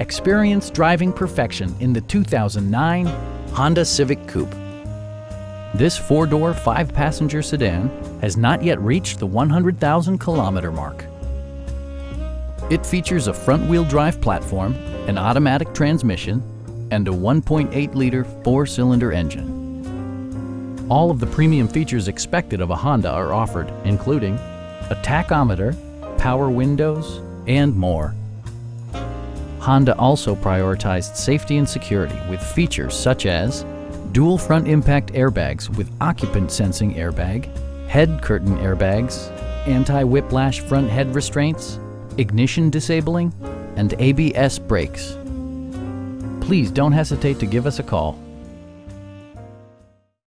Experience driving perfection in the 2009 Honda Civic Coupe. This four-door, five-passenger sedan has not yet reached the 100,000-kilometer mark. It features a front-wheel drive platform, an automatic transmission, and a 1.8-liter four-cylinder engine. All of the premium features expected of a Honda are offered, including a tachometer, power windows, and more. Honda also prioritized safety and security with features such as dual front impact airbags with occupant sensing airbag, head curtain airbags, anti-whiplash front head restraints, ignition disabling, and ABS brakes. Please don't hesitate to give us a call.